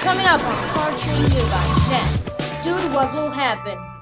Coming up on Card Trivia Guys next. Dude, what will happen?